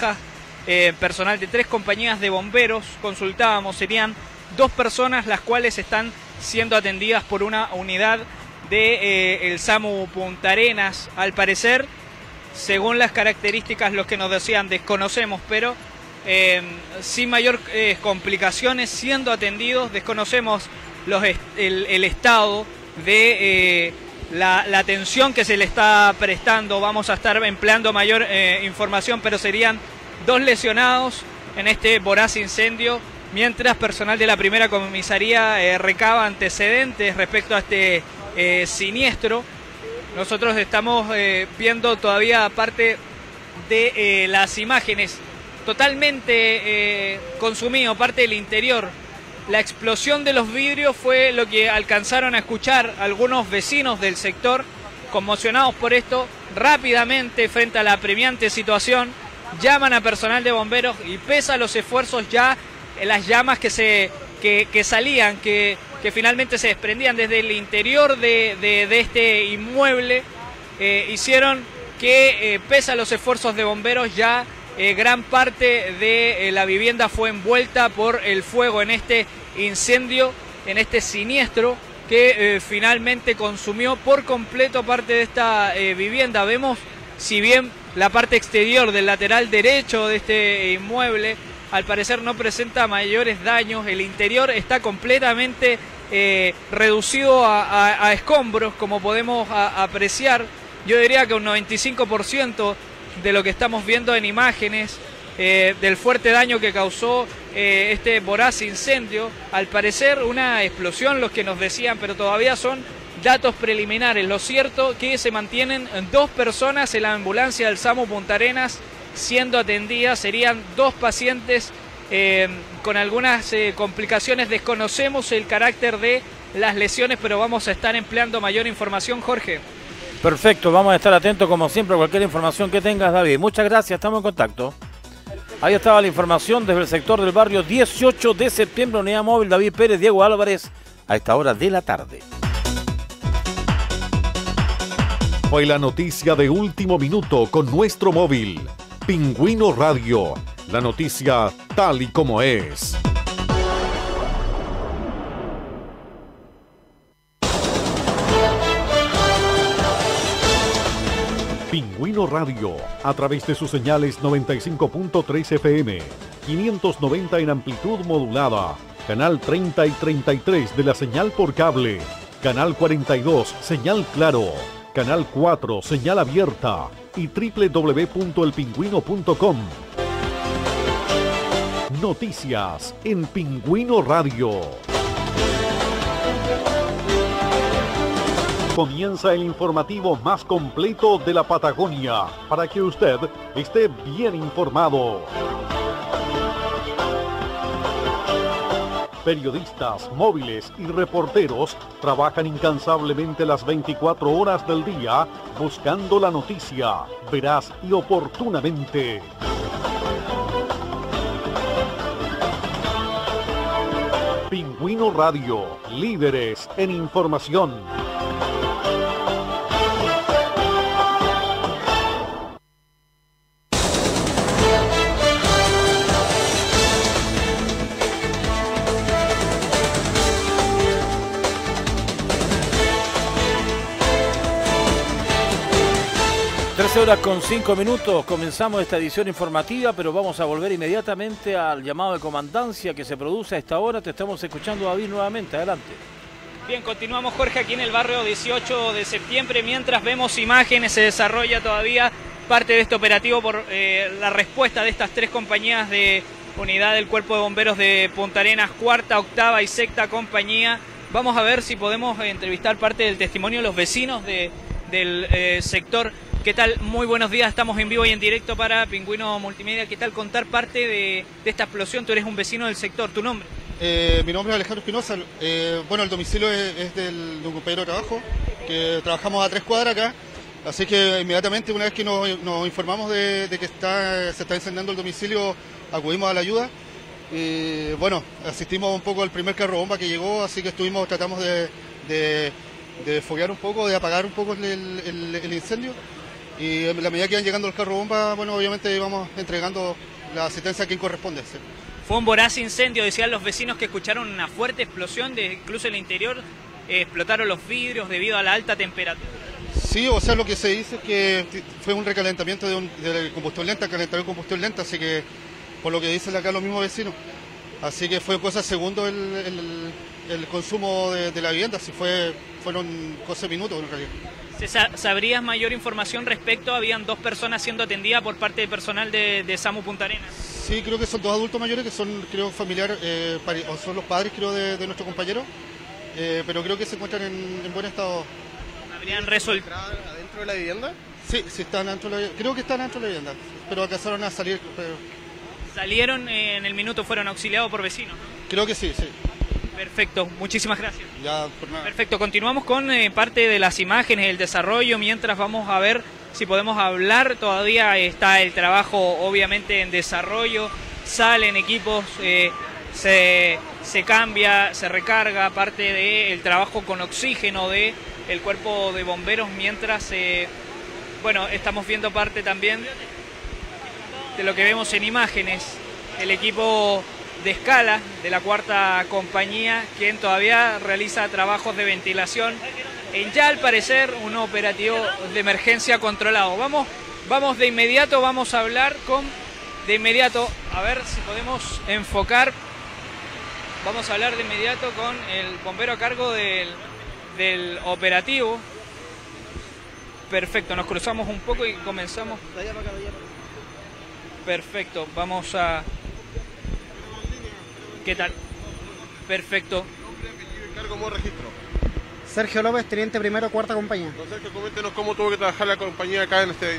personal de 3 compañías de bomberos. Consultábamos, serían 2 personas las cuales están siendo atendidas por una unidad de el SAMU Punta Arenas. Al parecer, según las características, los que nos decían, desconocemos, pero sin mayor complicaciones, siendo atendidos. Desconocemos el estado de la atención que se le está prestando. Vamos a estar empleando mayor información, pero serían 2 lesionados en este voraz incendio, mientras personal de la primera comisaría recaba antecedentes respecto a este siniestro. Nosotros estamos viendo todavía parte de las imágenes totalmente consumido, parte del interior. La explosión de los vidrios fue lo que alcanzaron a escuchar algunos vecinos del sector, conmocionados por esto. Rápidamente, frente a la apremiante situación, llaman a personal de bomberos y pese a los esfuerzos, ya las llamas que salían, que finalmente se desprendían desde el interior de este inmueble, hicieron que pese a los esfuerzos de bomberos, ya gran parte de la vivienda fue envuelta por el fuego en este incendio, en este siniestro que finalmente consumió por completo parte de esta vivienda. Vemos, si bien la parte exterior del lateral derecho de este inmueble al parecer no presenta mayores daños, el interior está completamente reducido a escombros, como podemos apreciar. Yo diría que un 95% de lo que estamos viendo en imágenes del fuerte daño que causó este voraz incendio. Al parecer una explosión, los que nos decían, pero todavía son datos preliminares. Lo cierto que se mantienen 2 personas en la ambulancia del SAMU Punta Arenas siendo atendidas. Serían 2 pacientes con algunas complicaciones. Desconocemos el carácter de las lesiones, pero vamos a estar empleando mayor información, Jorge. Perfecto, vamos a estar atentos como siempre a cualquier información que tengas, David. Muchas gracias, estamos en contacto. Ahí estaba la información desde el sector del barrio 18 de septiembre, unidad móvil David Pérez, Diego Álvarez, a esta hora de la tarde. Fue la noticia de último minuto con nuestro móvil, Pingüino Radio, la noticia tal y como es. Pingüino Radio, a través de sus señales 95.3 FM, 590 en amplitud modulada, canal 30 y 33 de la señal por cable, canal 42, señal claro, canal 4, señal abierta y www.elpingüino.com. Noticias en Pingüino Radio. Comienza el informativo más completo de la Patagonia para que usted esté bien informado. Periodistas, móviles y reporteros trabajan incansablemente las 24 horas del día buscando la noticia veraz y oportunamente. Pingüino Radio, líderes en información. Horas con 5 minutos, comenzamos esta edición informativa, pero vamos a volver inmediatamente al llamado de comandancia que se produce a esta hora. Te estamos escuchando, David, nuevamente, adelante. Bien, continuamos, Jorge, aquí en el barrio 18 de septiembre, mientras vemos imágenes, se desarrolla todavía parte de este operativo por la respuesta de estas 3 compañías de unidad del Cuerpo de Bomberos de Punta Arenas, 4ª, 8ª y 6ª compañía. Vamos a ver si podemos entrevistar parte del testimonio de los vecinos del sector. ¿Qué tal? Muy buenos días, estamos en vivo y en directo para Pingüino Multimedia. ¿Qué tal contar parte de esta explosión? Tú eres un vecino del sector, ¿tu nombre? Mi nombre es Alejandro Espinosa. Bueno, el domicilio es de un compañero de trabajo, que trabajamos a 3 cuadras acá. Así que inmediatamente, una vez que nos informamos de que se está incendiando el domicilio, acudimos a la ayuda. Y bueno, asistimos un poco al primer carro bomba que llegó, así que tratamos de foguear un poco, de apagar un poco el incendio. Y a la medida que van llegando el carro bomba, bueno, obviamente vamos entregando la asistencia a quien corresponde. ¿Sí? Fue un voraz incendio, decían los vecinos que escucharon una fuerte explosión, incluso en el interior explotaron los vidrios debido a la alta temperatura. Sí, o sea, lo que se dice es que fue un recalentamiento de combustión lenta, calentamiento de combustión lenta, así que por lo que dicen acá los mismos vecinos. Así que fue cosa segundo el consumo de la vivienda, si fueron cosas de minutos en realidad. ¿Sabrías mayor información respecto? Habían 2 personas siendo atendidas por parte del personal de SAMU Punta Arenas. Sí, creo que son 2 adultos mayores que son, creo, familiares, o son los padres, creo, de nuestro compañero, pero creo que se encuentran en buen estado. ¿Habrían resuelto adentro de la vivienda? Sí, están dentro de la vivienda. Creo que están dentro de la vivienda, pero alcanzaron a salir. ¿Salieron en el minuto, fueron auxiliados por vecinos? Creo que sí, sí. Perfecto, muchísimas gracias. Ya, por nada. Perfecto, continuamos con parte de las imágenes, el desarrollo, mientras vamos a ver si podemos hablar. Todavía está el trabajo obviamente en desarrollo, salen equipos, se cambia, se recarga parte del trabajo con oxígeno del cuerpo de bomberos, mientras, bueno, estamos viendo parte también de lo que vemos en imágenes, el equipo de escala de la 4ª compañía, quien todavía realiza trabajos de ventilación en ya al parecer un operativo de emergencia controlado. Vamos de inmediato, vamos a hablar a ver si podemos enfocar, vamos a hablar de inmediato con el bombero a cargo del operativo. Perfecto, nos cruzamos un poco y comenzamos. Perfecto, vamos a... ¿Qué tal? Perfecto. Cargo como registro. Sergio López, teniente primero, 4ª compañía. Don Sergio, coméntenos cómo tuvo que trabajar la compañía acá en este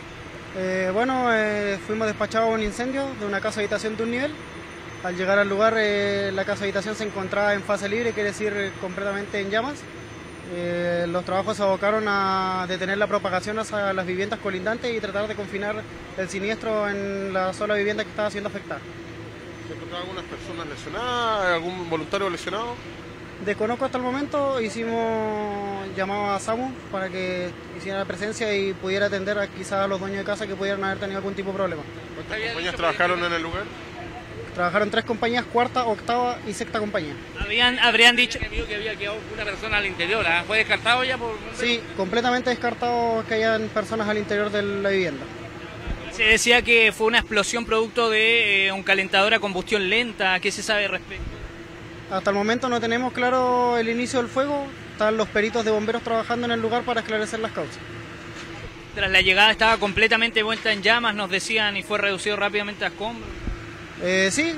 incendio. Fuimos despachados a un incendio de una casa habitación de un nivel. Al llegar al lugar, la casa habitación se encontraba en fase libre, quiere decir completamente en llamas. Los trabajos se abocaron a detener la propagación hacia las viviendas colindantes y tratar de confinar el siniestro en la sola vivienda que estaba siendo afectada. ¿Se encontraron algunas personas lesionadas? ¿Algún voluntario lesionado? Desconozco hasta el momento, hicimos llamado a SAMU para que hiciera la presencia y pudiera atender quizás a los dueños de casa que pudieran haber tenido algún tipo de problema. ¿Cuántas compañías trabajaron en el lugar? Trabajaron 3 compañías, 4ª, 8ª y 6ª compañía. Habrían dicho que había quedado una persona al interior, ¿eh? ¿Fue descartado ya por...? Sí, completamente descartado que hayan personas al interior de la vivienda. Se decía que fue una explosión producto de un calentador a combustión lenta. ¿Qué se sabe al respecto? Hasta el momento no tenemos claro el inicio del fuego. Están los peritos de bomberos trabajando en el lugar para esclarecer las causas. Tras la llegada estaba completamente vuelta en llamas, nos decían, y fue reducido rápidamente a escombros. Sí,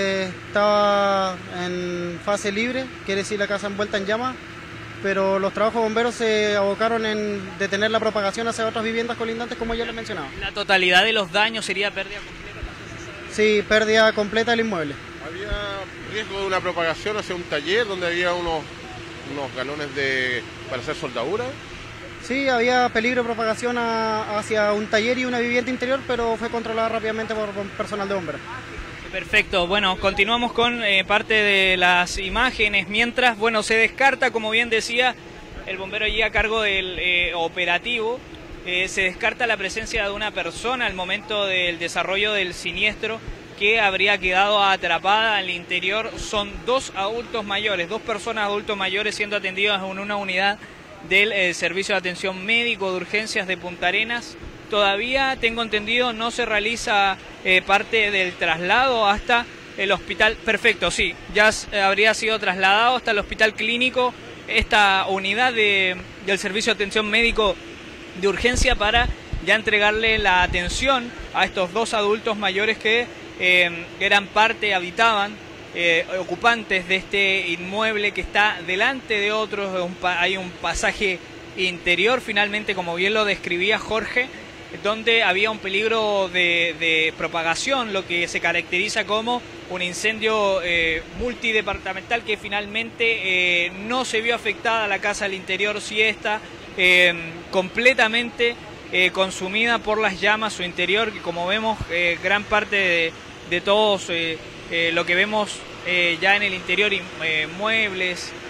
estaba en fase libre, quiere decir la casa envuelta en llamas, pero los trabajos bomberos se abocaron en detener la propagación hacia otras viviendas colindantes, como ya les mencionaba. ¿La totalidad de los daños sería pérdida completa? Sí, pérdida completa del inmueble. ¿Había riesgo de una propagación hacia un taller donde había unos galones para hacer soldadura? Sí, había peligro de propagación hacia un taller y una vivienda interior, pero fue controlada rápidamente por personal de bomberos. Perfecto, bueno, continuamos con parte de las imágenes, mientras, bueno, se descarta, como bien decía, el bombero allí a cargo del operativo, se descarta la presencia de una persona al momento del desarrollo del siniestro que habría quedado atrapada al interior. Son 2 adultos mayores, 2 personas adultos mayores siendo atendidas en una unidad del Servicio de Atención Médico de Urgencias de Punta Arenas. Todavía, tengo entendido, no se realiza parte del traslado hasta el hospital. Perfecto, sí, ya habría sido trasladado hasta el hospital clínico esta unidad del Servicio de Atención Médico de Urgencia para ya entregarle la atención a estos 2 adultos mayores que eran parte, habitaban, ocupantes de este inmueble que está delante de otros. Hay un pasaje interior, finalmente, como bien lo describía Jorge, donde había un peligro de propagación, lo que se caracteriza como un incendio multidepartamental, que finalmente no se vio afectada la casa al interior, sí está completamente consumida por las llamas, su interior, que como vemos gran parte de todos lo que vemos ya en el interior, muebles,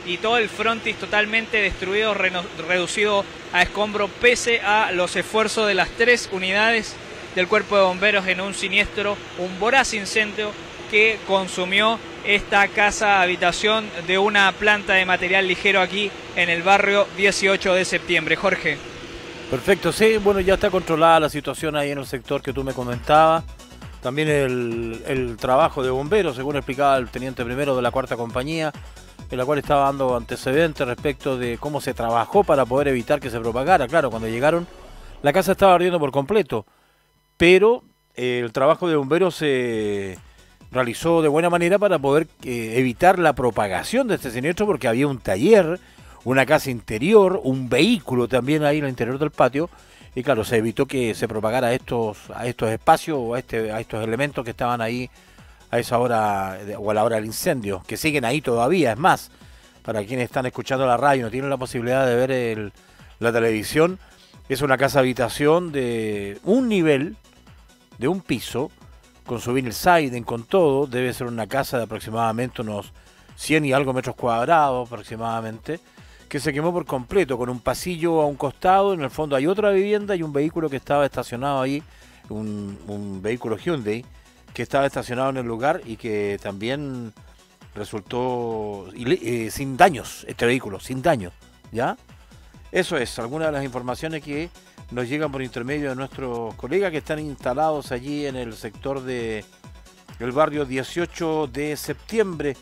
y todo el frontis totalmente destruido, reducido a escombro, pese a los esfuerzos de las 3 unidades del Cuerpo de Bomberos en un siniestro, un voraz incendio que consumió esta casa habitación de una planta de material ligero aquí en el barrio 18 de septiembre. Jorge. Perfecto, sí, bueno, ya está controlada la situación ahí en el sector que tú me comentabas. También el trabajo de bomberos, según explicaba el teniente primero de la 4ª compañía, en la cual estaba dando antecedentes respecto de cómo se trabajó para poder evitar que se propagara. Claro, cuando llegaron, la casa estaba ardiendo por completo, pero el trabajo de bomberos se realizó de buena manera para poder evitar la propagación de este siniestro, porque había un taller, una casa interior, un vehículo también ahí en el interior del patio, y claro, se evitó que se propagara a estos espacios o a estos elementos que estaban ahí a esa hora o a la hora del incendio, que siguen ahí todavía. Es más, para quienes están escuchando la radio y no tienen la posibilidad de ver la televisión, es una casa habitación de un nivel, de un piso, con su vinyl siding, con todo. Debe ser una casa de aproximadamente unos 100 y algo metros cuadrados aproximadamente, que se quemó por completo, con un pasillo a un costado. En el fondo hay otra vivienda y un vehículo que estaba estacionado ahí, un vehículo Hyundai que estaba estacionado en el lugar y que también resultó sin daños, este vehículo, sin daños, ¿ya? Eso es, algunas de las informaciones que nos llegan por intermedio de nuestros colegas que están instalados allí en el sector del barrio 18 de septiembre.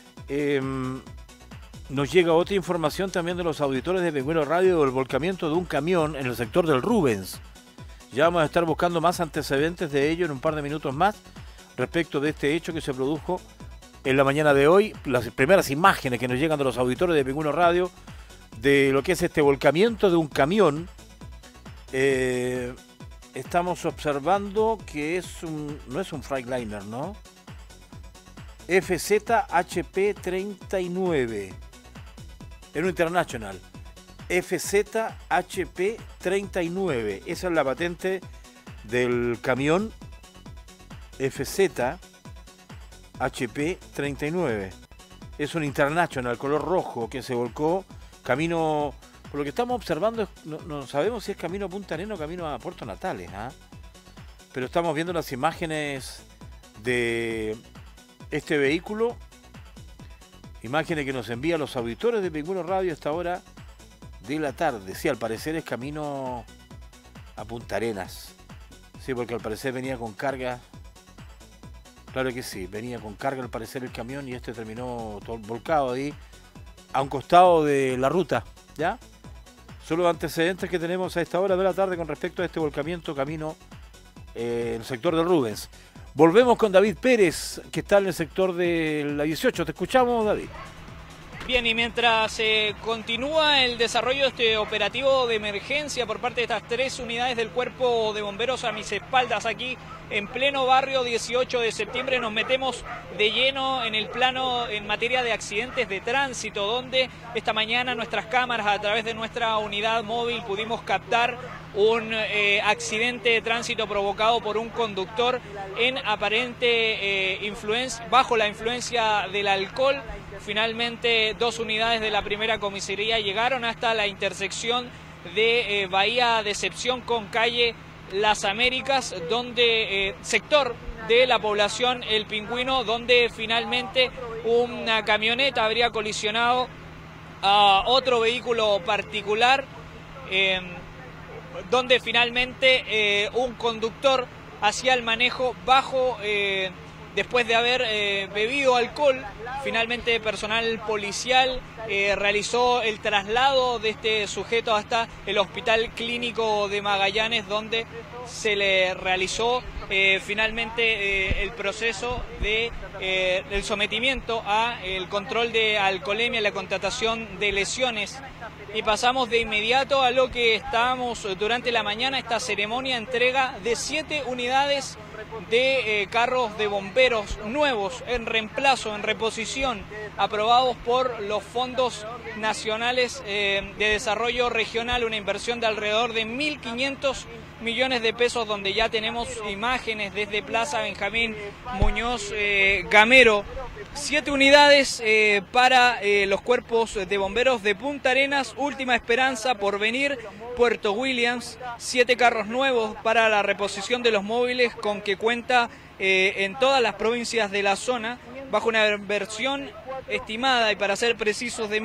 Nos llega otra información también de los auditores de Pingüino Radio del volcamiento de un camión en el sector del Rubens. Ya vamos a estar buscando más antecedentes de ello en un par de minutos más respecto de este hecho que se produjo en la mañana de hoy. Las primeras imágenes que nos llegan de los auditores de Pingüino Radio de lo que es este volcamiento de un camión. Estamos observando que no es un Freightliner, ¿no? FZHP 39. En un International. FZHP 39. Esa es la patente del camión FZHP 39. Es un International color rojo que se volcó camino. Por lo que estamos observando, no sabemos si es camino a Punta Arenas o camino a Puerto Natales, ¿eh? Pero estamos viendo las imágenes de este vehículo. Imágenes que nos envían los auditores de Pingüino Radio a esta hora de la tarde. Sí, al parecer es camino a Punta Arenas. Sí, porque al parecer venía con carga. Claro que sí, venía con carga al parecer el camión y este terminó todo volcado ahí a un costado de la ruta, ¿ya? Son los antecedentes que tenemos a esta hora de la tarde con respecto a este volcamiento camino en el sector del Rubens. Volvemos con David Pérez, que está en el sector de la 18. Te escuchamos, David. Bien, y mientras continúa el desarrollo de este operativo de emergencia por parte de estas 3 unidades del Cuerpo de Bomberos a mis espaldas, aquí en pleno barrio 18 de septiembre, nos metemos de lleno en el plano en materia de accidentes de tránsito, donde esta mañana nuestras cámaras, a través de nuestra unidad móvil, pudimos captar un accidente de tránsito provocado por un conductor en aparente bajo la influencia del alcohol. Finalmente 2 unidades de la primera comisaría llegaron hasta la intersección de Bahía Decepción con calle Las Américas, donde sector de la población El Pingüino, donde finalmente una camioneta habría colisionado a otro vehículo particular, donde finalmente un conductor hacía el manejo bajo después de haber bebido alcohol. Finalmente personal policial realizó el traslado de este sujeto hasta el Hospital Clínico de Magallanes, donde se le realizó finalmente el proceso del sometimiento a el control de alcoholemia, la constatación de lesiones. Y pasamos de inmediato a lo que estábamos durante la mañana, esta ceremonia entrega de 7 unidades de carros de bomberos nuevos, en reemplazo, en reposición, aprobados por los fondos nacionales de desarrollo regional, una inversión de alrededor de 1.500 millones de pesos, donde ya tenemos imágenes desde Plaza Benjamín Muñoz Gamero. 7 unidades para los cuerpos de bomberos de Punta Arenas, Última Esperanza, Porvenir, Puerto Williams. 7 carros nuevos para la reposición de los móviles, con que cuenta en todas las provincias de la zona, bajo una inversión estimada, y para ser precisos, de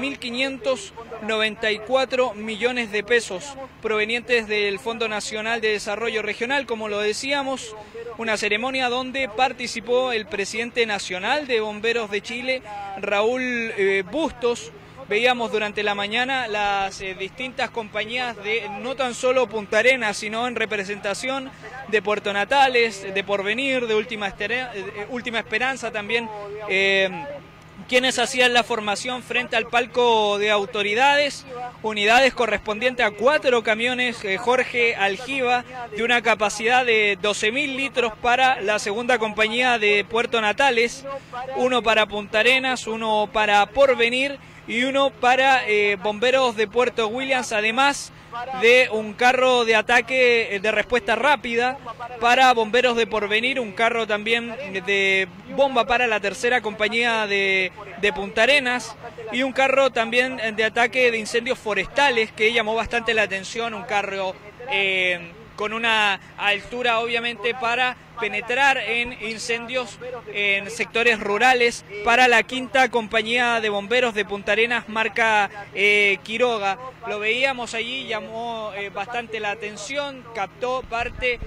1.594 millones de pesos, provenientes del Fondo Nacional de Desarrollo Regional, como lo decíamos. Una ceremonia donde participó el presidente nacional de Bomberos de Chile, Raúl Bustos. Veíamos durante la mañana las distintas compañías de no tan solo Punta Arenas, sino en representación de Puerto Natales, de Porvenir, de Última Esperanza también, quienes hacían la formación frente al palco de autoridades. Unidades correspondientes a 4 camiones Jorge Aljiba, de una capacidad de 12.000 litros para la segunda compañía de Puerto Natales, 1 para Punta Arenas, 1 para Porvenir y 1 para bomberos de Puerto Williams, además de un carro de ataque de respuesta rápida para bomberos de Porvenir, un carro también de bomba para la tercera compañía de Punta Arenas, y un carro también de ataque de incendios forestales que llamó bastante la atención, un carro con una altura obviamente para penetrar en incendios en sectores rurales, para la quinta compañía de bomberos de Punta Arenas, marca Quiroga. Lo veíamos allí, llamó bastante la atención, captó parte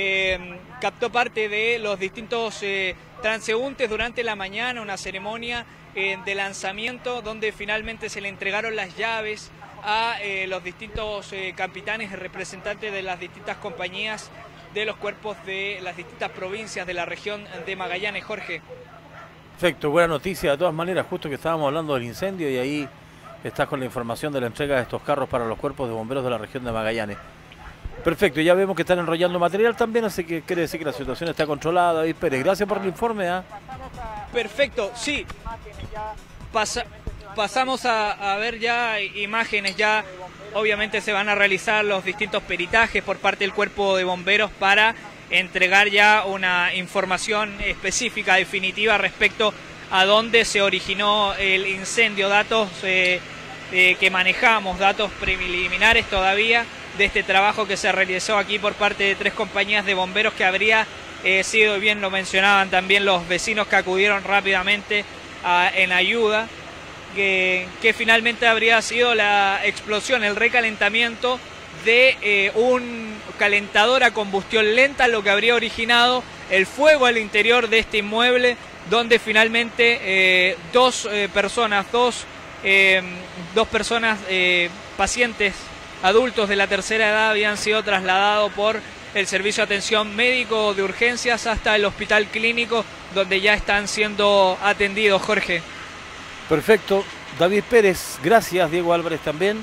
de los distintos transeúntes durante la mañana, una ceremonia de lanzamiento donde finalmente se le entregaron las llaves a los distintos capitanes y representantes de las distintas compañías de los cuerpos de las distintas provincias de la región de Magallanes. Jorge. Perfecto, buena noticia de todas maneras, justo que estábamos hablando del incendio y ahí estás con la información de la entrega de estos carros para los cuerpos de bomberos de la región de Magallanes. Perfecto, ya vemos que están enrollando material también, así que quiere decir que la situación está controlada. David Pérez, gracias por el informe. Perfecto, sí. Pasamos a ver ya imágenes, ya obviamente se van a realizar los distintos peritajes por parte del cuerpo de bomberos para entregar ya una información específica, definitiva, respecto a dónde se originó el incendio. Datos que manejamos, datos preliminares todavía de este trabajo que se realizó aquí por parte de 3 compañías de bomberos, que habría sido, bien lo mencionaban también los vecinos que acudieron rápidamente en ayuda, que finalmente habría sido la explosión, el recalentamiento de un calentador a combustión lenta, lo que habría originado el fuego al interior de este inmueble, donde finalmente dos personas, pacientes adultos de la tercera edad, habían sido trasladados por el Servicio de Atención Médico de Urgencias hasta el Hospital Clínico, donde ya están siendo atendidos. Jorge. Perfecto, David Pérez, gracias. Diego Álvarez también.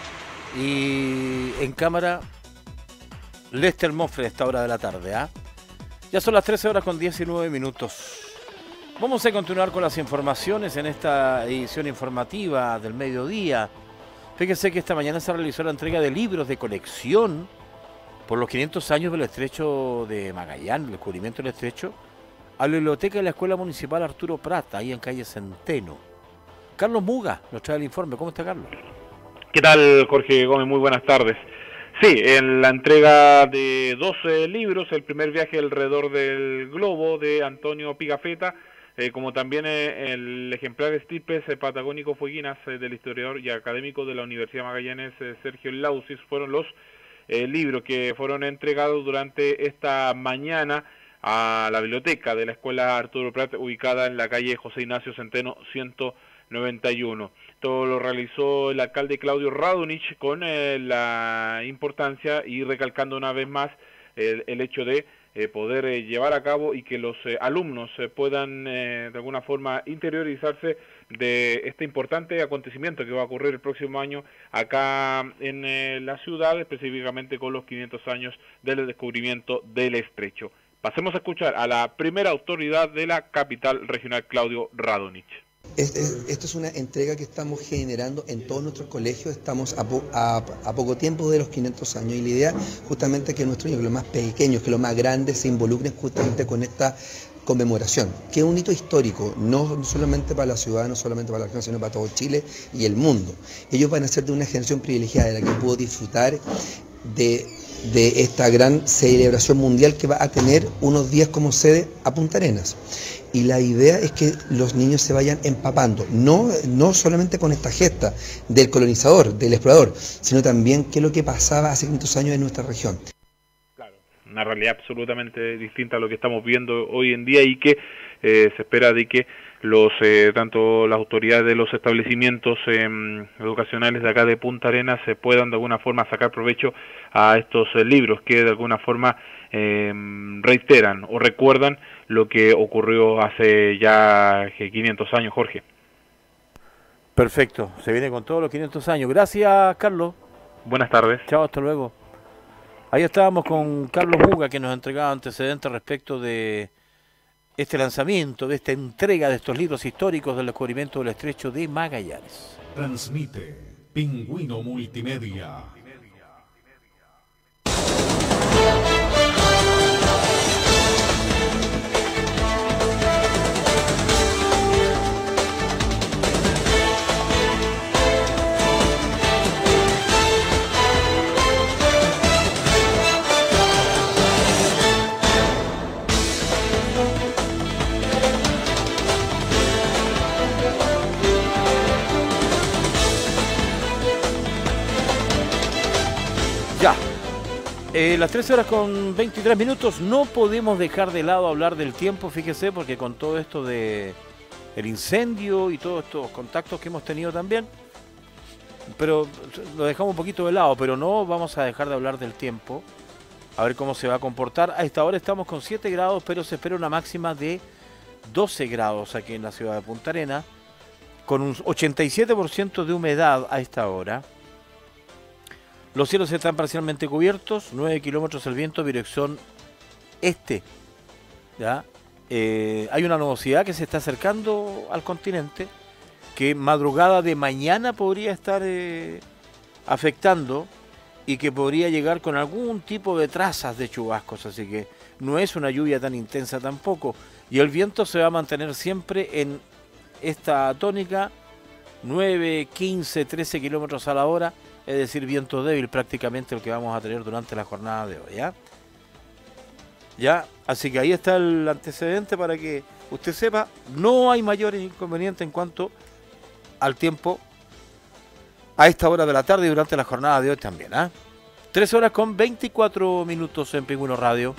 Y en cámara, Lester Mofre a esta hora de la tarde. Ya son las 13 horas con 19 minutos. Vamos a continuar con las informaciones en esta edición informativa del mediodía. Fíjense que esta mañana se realizó la entrega de libros de colección por los 500 años del Estrecho de Magallanes, el descubrimiento del Estrecho, a la biblioteca de la Escuela Municipal Arturo Prat, ahí en calle Centeno. Carlos Muga nos trae el informe. ¿Cómo está, Carlos? ¿Qué tal, Jorge Gómez? Muy buenas tardes. Sí, en la entrega de 12 libros, El primer viaje alrededor del globo, de Antonio Pigafetta, como también el ejemplar estirpes patagónico fueguinas del historiador y académico de la Universidad Magallanes, Sergio Lausis, fueron los libros que fueron entregados durante esta mañana a la biblioteca de la Escuela Arturo Prat, ubicada en la calle José Ignacio Centeno 191. Todo lo realizó el alcalde Claudio Radonich con la importancia y recalcando una vez más el hecho de poder llevar a cabo y que los alumnos puedan de alguna forma interiorizarse de este importante acontecimiento que va a ocurrir el próximo año acá en la ciudad, específicamente con los 500 años del descubrimiento del Estrecho. Pasemos a escuchar a la primera autoridad de la capital regional, Claudio Radonich. Esto es una entrega que estamos generando en todos nuestros colegios. Estamos a poco tiempo de los 500 años y la idea justamente es que nuestros niños, que los más pequeños, que los más grandes, se involucren justamente con esta conmemoración, que es un hito histórico, no solamente para la ciudad, no solamente para la región, sino para todo Chile y el mundo. Ellos van a ser de una generación privilegiada de la que pudo disfrutar de esta gran celebración mundial que va a tener unos días como sede a Punta Arenas. Y la idea es que los niños se vayan empapando, no solamente con esta gesta del colonizador, del explorador, sino también qué es lo que pasaba hace 500 años en nuestra región. Claro, una realidad absolutamente distinta a lo que estamos viendo hoy en día y que se espera de que tanto las autoridades de los establecimientos educacionales de acá de Punta Arenas se puedan de alguna forma sacar provecho a estos libros que de alguna forma reiteran o recuerdan lo que ocurrió hace ya 500 años, Jorge. Perfecto, se viene con todos los 500 años. Gracias, Carlos. Buenas tardes. Chao, hasta luego. Ahí estábamos con Carlos Muga, que nos entregaba antecedentes respecto de este lanzamiento, de esta entrega de estos libros históricos del descubrimiento del Estrecho de Magallanes. Transmite Pingüino Multimedia. Ya, las 13 horas con 23 minutos, no podemos dejar de lado hablar del tiempo, fíjese, porque con todo esto de el incendio y todos estos contactos que hemos tenido también, pero lo dejamos un poquito de lado, pero no vamos a dejar de hablar del tiempo, a ver cómo se va a comportar. A esta hora estamos con 7 grados, pero se espera una máxima de 12 grados aquí en la ciudad de Punta Arenas, con un 87% de humedad a esta hora. Los cielos están parcialmente cubiertos, 9 kilómetros el viento, dirección este. ¿Ya? Hay una nubosidad que se está acercando al continente, que madrugada de mañana podría estar afectando y que podría llegar con algún tipo de trazas de chubascos, así que no es una lluvia tan intensa tampoco. Y el viento se va a mantener siempre en esta tónica, 9, 15, 13 kilómetros a la hora, es decir, viento débil prácticamente el que vamos a tener durante la jornada de hoy, ¿ya? ¿Ya? Así que ahí está el antecedente para que usted sepa, no hay mayores inconvenientes en cuanto al tiempo a esta hora de la tarde y durante la jornada de hoy también, ¿ah? 3 horas con 24 minutos en Pingüino Radio.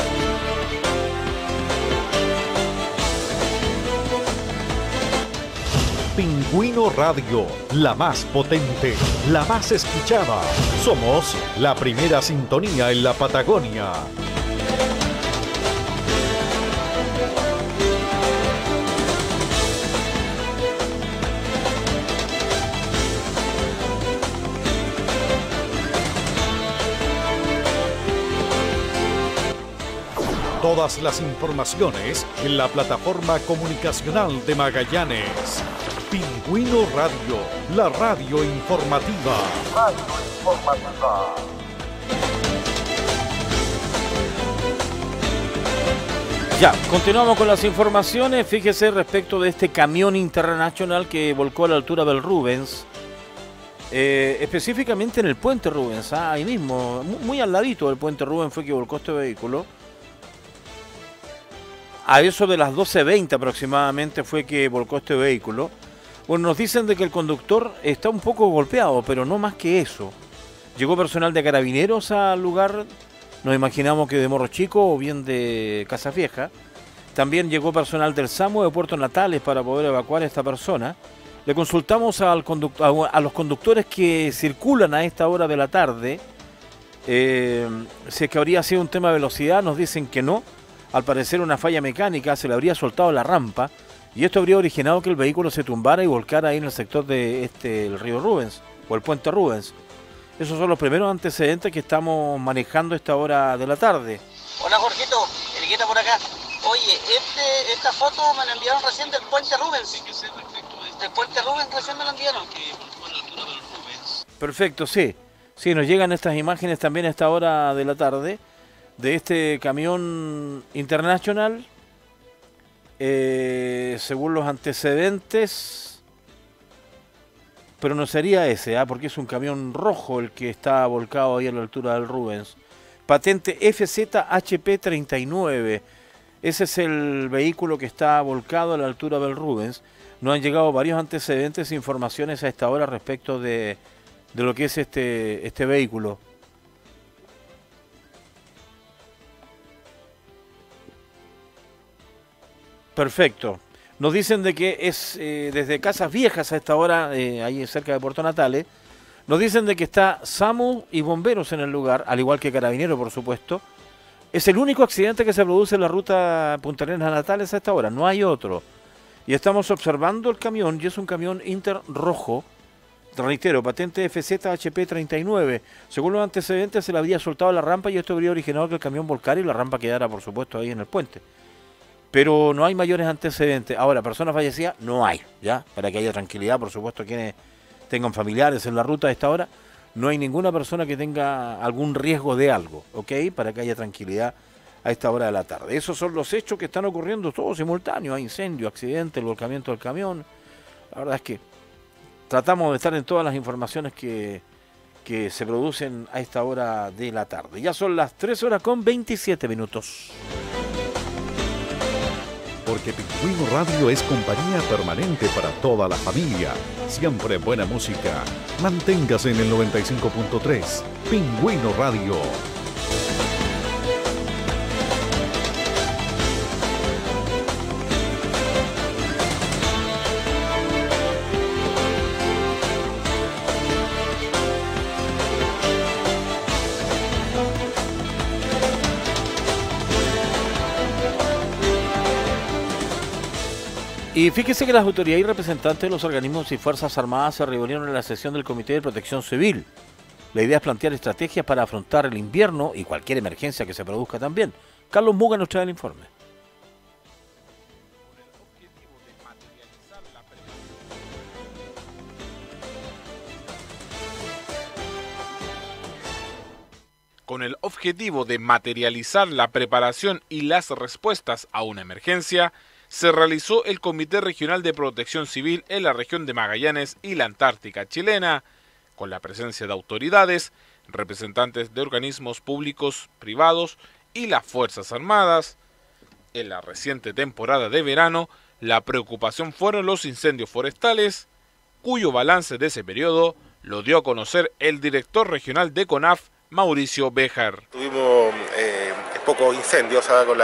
Pingüino Radio, la más potente, la más escuchada. Somos la primera sintonía en la Patagonia. Todas las informaciones en la plataforma comunicacional de Magallanes. Pingüino Radio, la radio informativa. Ya, continuamos con las informaciones. Fíjese respecto de este camión internacional que volcó a la altura del Rubens. Específicamente en el puente Rubens, ahí mismo, muy al ladito del puente Rubens fue que volcó este vehículo. A eso de las 12:20 aproximadamente fue que volcó este vehículo. Bueno, nos dicen de que el conductor está un poco golpeado, pero no más que eso. Llegó personal de Carabineros al lugar, nos imaginamos que de Morro Chico o bien de Casa Vieja. También llegó personal del SAMU de Puerto Natales para poder evacuar a esta persona. Le consultamos a los conductores que circulan a esta hora de la tarde, si es que habría sido un tema de velocidad. Nos dicen que no. Al parecer una falla mecánica, se le habría soltado la rampa y esto habría originado que el vehículo se tumbara y volcara ahí en el sector de el río Rubens o el puente Rubens. Esos son los primeros antecedentes que estamos manejando a esta hora de la tarde. Hola Jorgito, Eliqueta por acá. Oye, esta foto me la enviaron recién del puente Rubens. Del puente Rubens recién me la enviaron. Perfecto, sí. Sí, nos llegan estas imágenes también a esta hora de la tarde de este camión internacional. Según los antecedentes, pero no sería ese, porque es un camión rojo el que está volcado ahí a la altura del Rubens. Patente FZHP39. Ese es el vehículo que está volcado a la altura del Rubens. Nos han llegado varios antecedentes e informaciones a esta hora respecto de lo que es este vehículo. Perfecto. Nos dicen de que es desde Casas Viejas a esta hora, ahí cerca de Puerto Natales. Nos dicen de que está SAMU y bomberos en el lugar, al igual que Carabineros, por supuesto. Es el único accidente que se produce en la ruta Punta Arenas a Natales a esta hora, no hay otro. Y estamos observando el camión, y es un camión Inter rojo, reitero, patente FZHP39. Según los antecedentes, se le había soltado la rampa y esto habría originado que el camión volcara y la rampa quedara, por supuesto, ahí en el puente. Pero no hay mayores antecedentes. Ahora, personas fallecidas, no hay, ¿ya? Para que haya tranquilidad, por supuesto, quienes tengan familiares en la ruta a esta hora, no hay ninguna persona que tenga algún riesgo de algo, ¿ok? Para que haya tranquilidad a esta hora de la tarde. Esos son los hechos que están ocurriendo todos simultáneos. Hay incendio, accidente, el volcamiento del camión. La verdad es que tratamos de estar en todas las informaciones que se producen a esta hora de la tarde. Ya son las 3:27. Porque Pingüino Radio es compañía permanente para toda la familia. Siempre buena música. Manténgase en el 95.3. Pingüino Radio. Y fíjese que las autoridades y representantes de los organismos y Fuerzas Armadas se reunieron en la sesión del Comité de Protección Civil. La idea es plantear estrategias para afrontar el invierno y cualquier emergencia que se produzca también. Carlos Muga nos trae el informe. Con el objetivo de materializar la preparación y las respuestas a una emergencia, se realizó el Comité Regional de Protección Civil en la región de Magallanes y la Antártica chilena, con la presencia de autoridades, representantes de organismos públicos, privados y las Fuerzas Armadas. En la reciente temporada de verano, la preocupación fueron los incendios forestales, cuyo balance de ese periodo lo dio a conocer el director regional de CONAF, Mauricio Béjar. Tuvimos pocos incendios,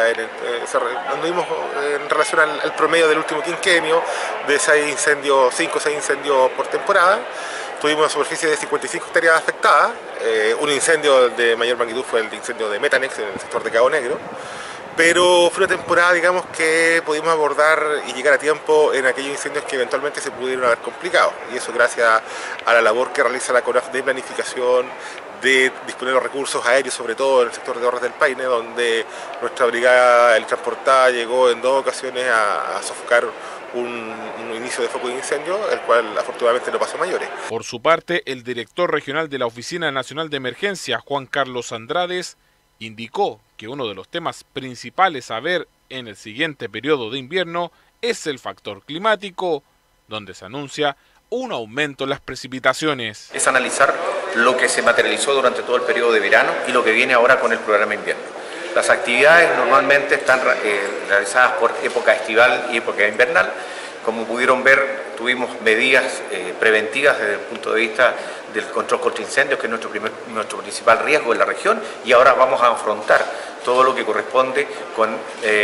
anduvimos en relación al promedio del último quinquenio, de 5 o 6 incendios por temporada. Tuvimos una superficie de 55 hectáreas afectadas. Un incendio de mayor magnitud fue el incendio de Metanex en el sector de Cabo Negro. Pero fue una temporada, digamos, que pudimos abordar y llegar a tiempo en aquellos incendios que eventualmente se pudieron haber complicado. Y eso gracias a la labor que realiza la CONAF de planificación, de disponer los recursos aéreos, sobre todo en el sector de Horras del Paine, donde nuestra brigada transportada llegó en 2 ocasiones a sofocar un inicio de foco de incendio, el cual afortunadamente no pasó a mayores. Por su parte, el director regional de la Oficina Nacional de Emergencias, Juan Carlos Andrades, indicó que uno de los temas principales a ver en el siguiente periodo de invierno es el factor climático, donde se anuncia un aumento en las precipitaciones. Es analizar lo que se materializó durante todo el periodo de verano y lo que viene ahora con el programa invierno. Las actividades normalmente están realizadas por época estival y época invernal. Como pudieron ver, tuvimos medidas preventivas desde el punto de vista del control contra incendios, que es nuestro principal riesgo en la región, y ahora vamos a afrontar todo lo que corresponde con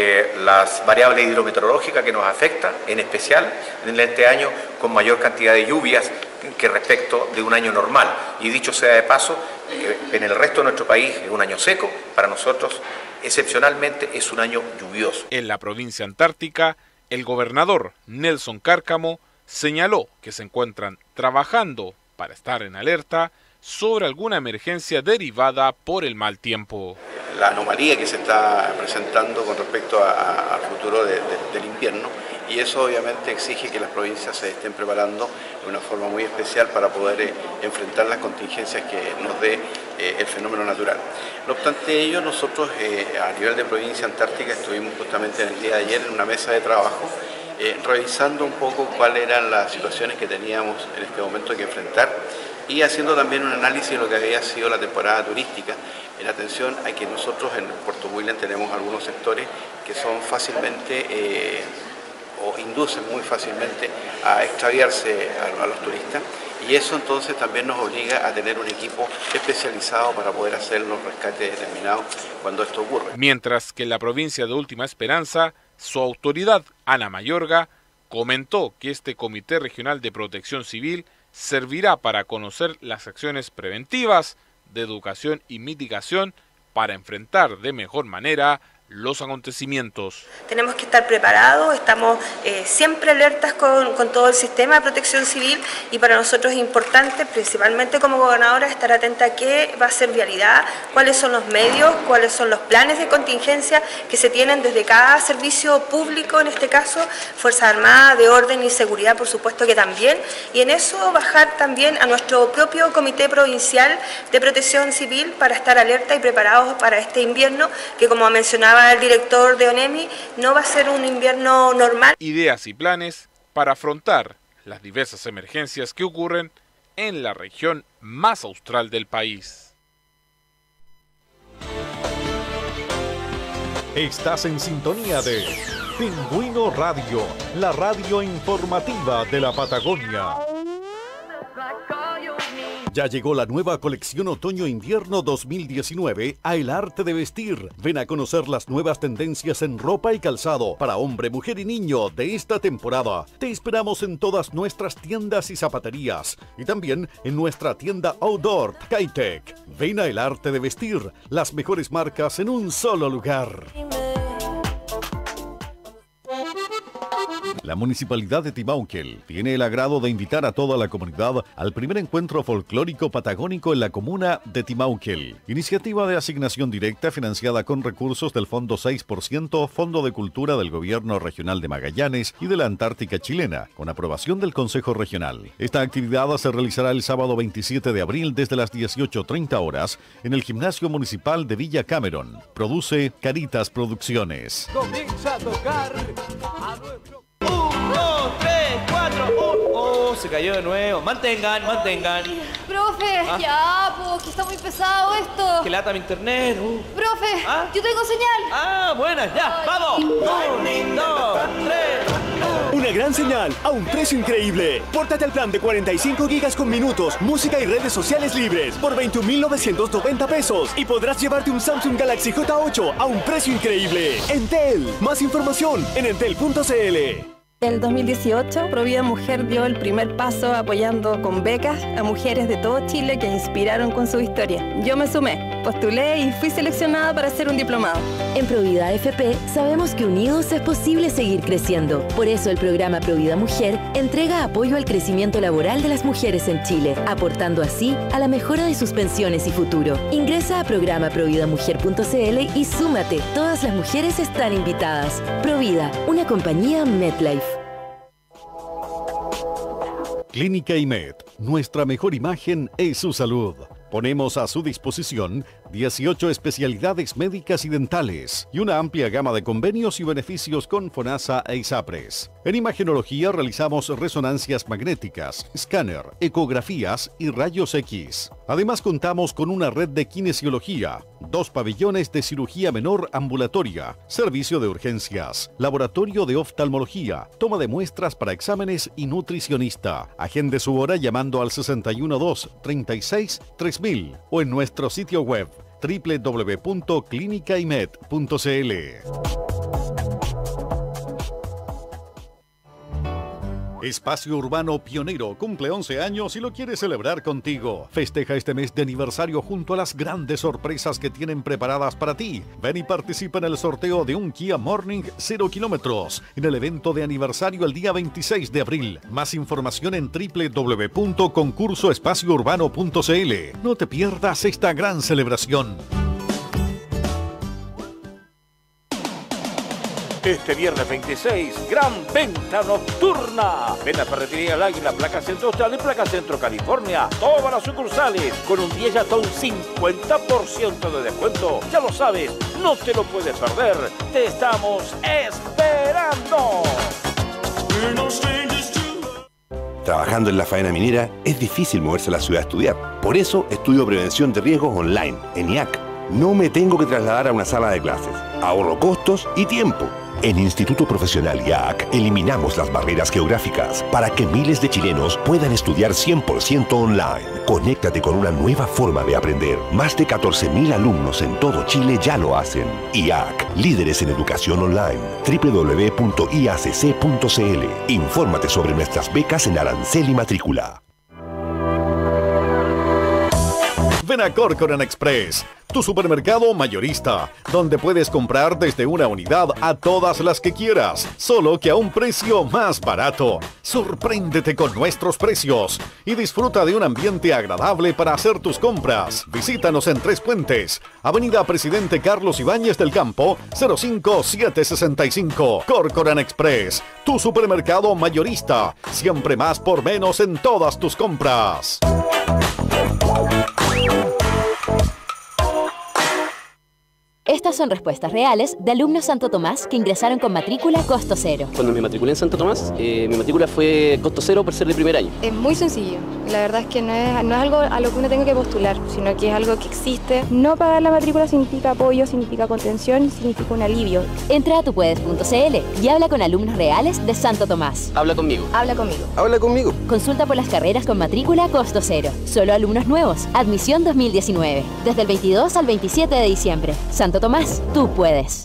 las variables hidrometeorológicas que nos afectan, en especial en este año con mayor cantidad de lluvias que respecto de un año normal. Y dicho sea de paso, en el resto de nuestro país es un año seco, para nosotros excepcionalmente es un año lluvioso. En la provincia antártica, el gobernador Nelson Cárcamo señaló que se encuentran trabajando para estar en alerta sobre alguna emergencia derivada por el mal tiempo. La anomalía que se está presentando con respecto al futuro del invierno, y eso obviamente exige que las provincias se estén preparando de una forma muy especial para poder enfrentar las contingencias que nos dé el fenómeno natural. No obstante ello, nosotros a nivel de provincia antártica estuvimos justamente en el día de ayer en una mesa de trabajo revisando un poco cuáles eran las situaciones que teníamos en este momento que enfrentar y haciendo también un análisis de lo que había sido la temporada turística, en atención a que nosotros en Puerto William tenemos algunos sectores que son fácilmente o inducen muy fácilmente a extraviarse a los turistas, y eso entonces también nos obliga a tener un equipo especializado para poder hacer los rescates determinados cuando esto ocurre. Mientras que en la provincia de Última Esperanza, su autoridad, Ana Mayorga, comentó que este Comité Regional de Protección Civil servirá para conocer las acciones preventivas, de educación y mitigación para enfrentar de mejor manera los acontecimientos. Tenemos que estar preparados, estamos siempre alertas con todo el sistema de protección civil, y para nosotros es importante, principalmente como gobernadora, estar atenta a qué va a ser vialidad, cuáles son los medios, cuáles son los planes de contingencia que se tienen desde cada servicio público, en este caso, Fuerzas Armadas, de orden y seguridad, por supuesto que también, y en eso bajar también a nuestro propio Comité Provincial de Protección Civil para estar alerta y preparados para este invierno, que como mencionaba el director de ONEMI, no va a ser un invierno normal. Ideas y planes para afrontar las diversas emergencias que ocurren en la región más austral del país. Estás en sintonía de Pingüino Radio, la radio informativa de la Patagonia. Ya llegó la nueva colección Otoño-Invierno 2019 a El Arte de Vestir. Ven a conocer las nuevas tendencias en ropa y calzado para hombre, mujer y niño de esta temporada. Te esperamos en todas nuestras tiendas y zapaterías y también en nuestra tienda Outdoor Skytech. Ven a El Arte de Vestir, las mejores marcas en un solo lugar. La Municipalidad de Timauquel tiene el agrado de invitar a toda la comunidad al primer encuentro folclórico patagónico en la comuna de Timauquel. Iniciativa de asignación directa financiada con recursos del Fondo 6%, Fondo de Cultura del Gobierno Regional de Magallanes y de la Antártica Chilena, con aprobación del Consejo Regional. Esta actividad se realizará el sábado 27 de abril desde las 18:30 horas en el Gimnasio Municipal de Villa Cameron. Produce Caritas Producciones. Comienza a tocar a nuestro... 1, 2, 3, 4, 1. Oh, se cayó de nuevo. Mantengan. Profe, ya, pues, que está muy pesado esto. Que lata mi internet. Profe, yo tengo señal. Buenas, ya, vamos. 1, 2, 3. Una gran señal a un precio increíble. Pórtate al plan de 45 gigas con minutos, música y redes sociales libres por 21.990 pesos y podrás llevarte un Samsung Galaxy J8 a un precio increíble. Entel, más información en entel.cl. En el 2018, Provida Mujer dio el primer paso apoyando con becas a mujeres de todo Chile que inspiraron con su historia. Yo me sumé, postulé y fui seleccionada para hacer un diplomado. En Provida AFP sabemos que unidos es posible seguir creciendo. Por eso el programa Provida Mujer entrega apoyo al crecimiento laboral de las mujeres en Chile, aportando así a la mejora de sus pensiones y futuro. Ingresa a programaprovidamujer.cl y súmate. Todas las mujeres están invitadas. Provida, una compañía MetLife. Clínica IMED, nuestra mejor imagen es su salud. Ponemos a su disposición 18 especialidades médicas y dentales y una amplia gama de convenios y beneficios con FONASA e ISAPRES. En imagenología realizamos resonancias magnéticas, escáner, ecografías y rayos X. Además contamos con una red de kinesiología, 2 pabellones de cirugía menor ambulatoria, servicio de urgencias, laboratorio de oftalmología, toma de muestras para exámenes y nutricionista. Agende su hora llamando al 612-36-3000 o en nuestro sitio web www.clinicaimed.cl. Espacio Urbano Pionero cumple 11 años y lo quiere celebrar contigo. Festeja este mes de aniversario junto a las grandes sorpresas que tienen preparadas para ti. Ven y participa en el sorteo de un Kia Morning 0 kilómetros en el evento de aniversario el día 26 de abril. Más información en www.concursoespaciourbano.cl. No te pierdas esta gran celebración. Este viernes 26, gran venta nocturna. Ven a Ferretería El Águila, Placa Centro Austral y Placa Centro California. Todas las sucursales con un 10 y hasta un 50% de descuento. Ya lo sabes, no te lo puedes perder. Te estamos esperando. Trabajando en la faena minera es difícil moverse a la ciudad a estudiar. Por eso estudio prevención de riesgos online en IAC. No me tengo que trasladar a una sala de clases. Ahorro costos y tiempo. En Instituto Profesional IAC eliminamos las barreras geográficas para que miles de chilenos puedan estudiar 100% online. Conéctate con una nueva forma de aprender. Más de 14.000 alumnos en todo Chile ya lo hacen. IAC, líderes en educación online. www.iacc.cl. Infórmate sobre nuestras becas en arancel y matrícula. Ven a Corcoran Express, tu supermercado mayorista, donde puedes comprar desde una unidad a todas las que quieras, solo que a un precio más barato. Sorpréndete con nuestros precios y disfruta de un ambiente agradable para hacer tus compras. Visítanos en Tres Puentes, Avenida Presidente Carlos Ibáñez del Campo, 05765. Corcoran Express, tu supermercado mayorista, siempre más por menos en todas tus compras. Estas son respuestas reales de alumnos Santo Tomás que ingresaron con matrícula costo cero. Cuando me matriculé en Santo Tomás, mi matrícula fue costo cero por ser de primer año. Es muy sencillo. La verdad es que no es algo a lo que uno tenga que postular, sino que es algo que existe. No pagar la matrícula significa apoyo, significa contención, significa un alivio. Entra a tupuedes.cl y habla con alumnos reales de Santo Tomás. Habla conmigo. Habla conmigo. Habla conmigo. Consulta por las carreras con matrícula costo cero. Solo alumnos nuevos. Admisión 2019. Desde el 22 al 27 de diciembre. Santo Tomás, tú puedes.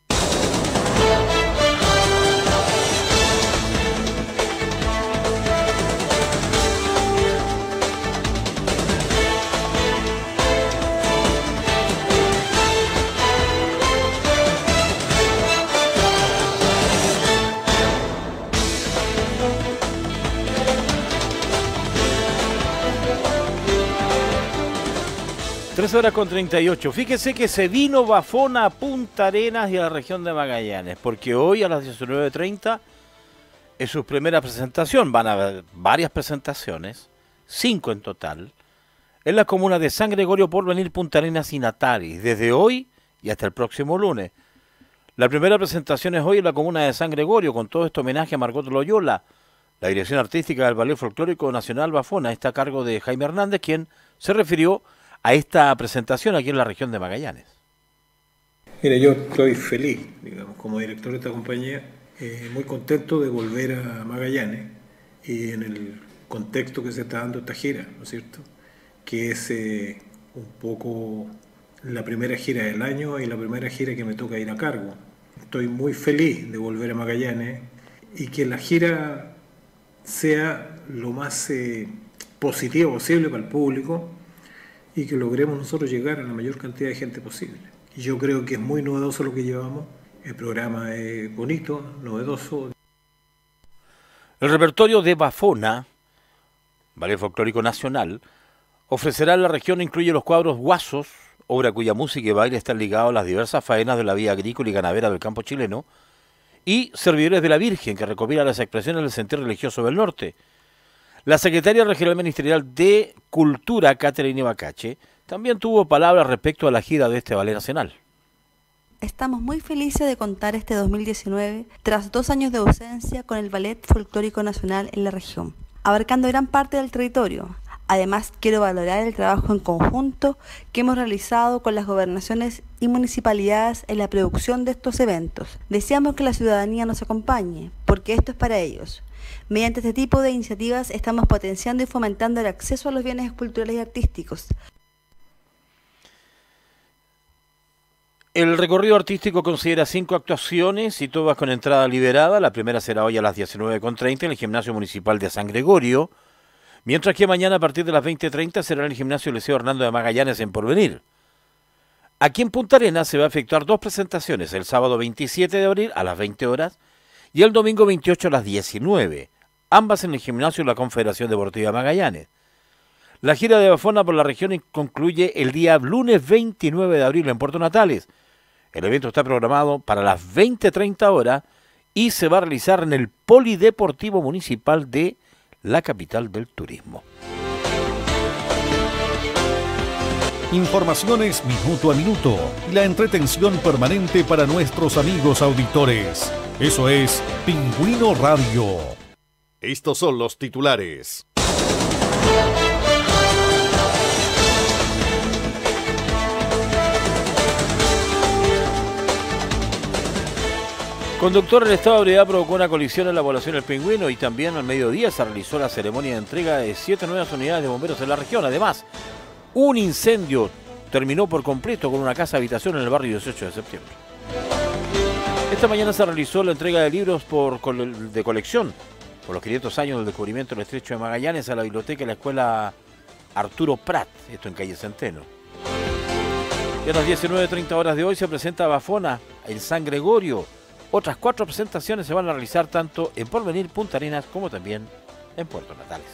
Horas con 38. Fíjese que se vino Bafona a Punta Arenas y a la región de Magallanes, porque hoy a las 19:30 es su primera presentación. Van a haber varias presentaciones, 5 en total, en la comuna de San Gregorio, Porvenir, Punta Arenas y Natalis, desde hoy y hasta el próximo lunes. La primera presentación es hoy en la comuna de San Gregorio, con todo este homenaje a Margot Loyola. La dirección artística del Ballet Folclórico Nacional Bafona está a cargo de Jaime Hernández, quien se refirió a esta presentación aquí en la región de Magallanes. Mira, yo estoy feliz, digamos, como director de esta compañía, muy contento de volver a Magallanes y en el contexto que se está dando esta gira, ¿no es cierto? Que es un poco la primera gira del año y la primera gira que me toca ir a cargo. Estoy muy feliz de volver a Magallanes y que la gira sea lo más positiva posible para el público y que logremos nosotros llegar a la mayor cantidad de gente posible. Y yo creo que es muy novedoso lo que llevamos, el programa es bonito, novedoso. El repertorio de Bafona, Ballet Folclórico Nacional, ofrecerá en la región, incluye los cuadros Guasos, obra cuya música y baile están ligados a las diversas faenas de la vida agrícola y ganadera del campo chileno, y Servidores de la Virgen, que recopila las expresiones del sentir religioso del norte. La secretaria regional ministerial de Cultura, Caterina Bacache, también tuvo palabras respecto a la gira de este ballet nacional. Estamos muy felices de contar este 2019 tras 2 años de ausencia con el Ballet Folclórico Nacional en la región, abarcando gran parte del territorio. Además, quiero valorar el trabajo en conjunto que hemos realizado con las gobernaciones y municipalidades en la producción de estos eventos. Deseamos que la ciudadanía nos acompañe, porque esto es para ellos. Mediante este tipo de iniciativas estamos potenciando y fomentando el acceso a los bienes culturales y artísticos. El recorrido artístico considera 5 actuaciones y todas con entrada liberada. La primera será hoy a las 19:30 en el Gimnasio Municipal de San Gregorio, mientras que mañana a partir de las 20:30 será en el Gimnasio Liceo Hernando de Magallanes en Porvenir. Aquí en Punta Arenas se va a efectuar 2 presentaciones, el sábado 27 de abril a las 20 horas y el domingo 28 a las 19, ambas en el Gimnasio de la Confederación Deportiva Magallanes. La gira de Bafona por la región concluye el día lunes 29 de abril en Puerto Natales. El evento está programado para las 20:30 horas y se va a realizar en el Polideportivo Municipal de la capital del turismo. Informaciones minuto a minuto y la entretención permanente para nuestros amigos auditores. Eso es Pingüino Radio. Estos son los titulares. Conductor en estado de ebriedad provocó una colisión en la población del Pingüino y también al mediodía se realizó la ceremonia de entrega de 7 nuevas unidades de bomberos en la región. Además, un incendio terminó por completo con una casa habitación en el barrio 18 de septiembre. Esta mañana se realizó la entrega de libros de colección por los 500 años del descubrimiento del Estrecho de Magallanes a la biblioteca y la escuela Arturo Prat, esto en calle Centeno. Y a las 19:30 horas de hoy se presenta Bafona en San Gregorio. Otras 4 presentaciones se van a realizar tanto en Porvenir, Punta Arenas, como también en Puerto Natales.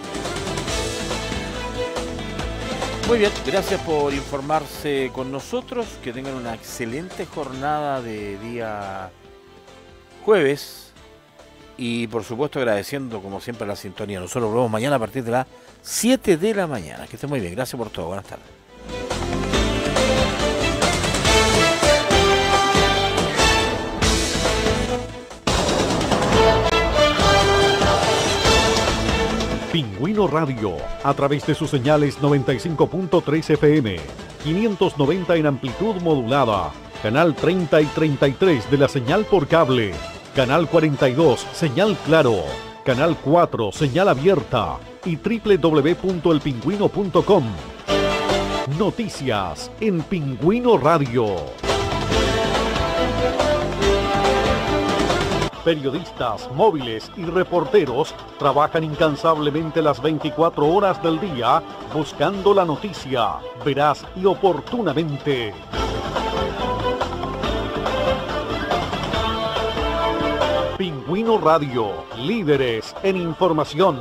Muy bien, gracias por informarse con nosotros. Que tengan una excelente jornada de día jueves. Y por supuesto agradeciendo como siempre la sintonía. Nosotros volvemos mañana a partir de las 7 de la mañana. Que estén muy bien, gracias por todo. Buenas tardes. Pingüino Radio, a través de sus señales 95.3 FM, 590 en amplitud modulada, canal 30 y 33 de la señal por cable, canal 42, señal claro, canal 4, señal abierta y www.elpingüino.com. Noticias en Pingüino Radio. Periodistas, móviles y reporteros trabajan incansablemente las 24 horas del día buscando la noticia veraz y oportunamente. Pingüino Radio, líderes en información.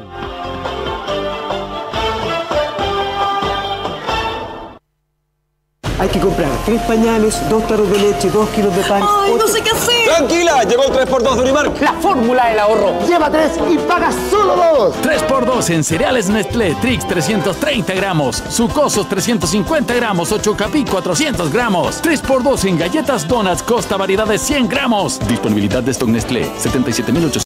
Hay que comprar 3 pañales, 2 tarros de leche, 2 kilos de pan. ¡Ay, no sé qué hacer! ¡Tranquila! Llegó el 3x2 de Unimark. La fórmula del ahorro. Lleva 3 y paga solo 2. 3x2 en cereales Nestlé, Trix 330 gramos, Sucosos 350 gramos, 8 Capí 400 gramos. 3x2 en galletas Donuts Costa variedades 100 gramos. Disponibilidad de stock Nestlé, 77.800.